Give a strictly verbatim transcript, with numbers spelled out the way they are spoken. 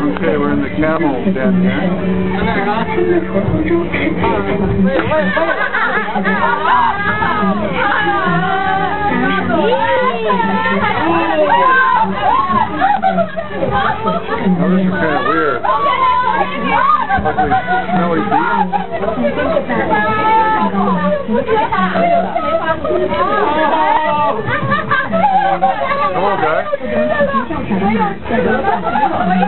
Okay, we're in the Camels down here. Oh, this is kind of weird. Ugly, smelly beef. Hello, guy.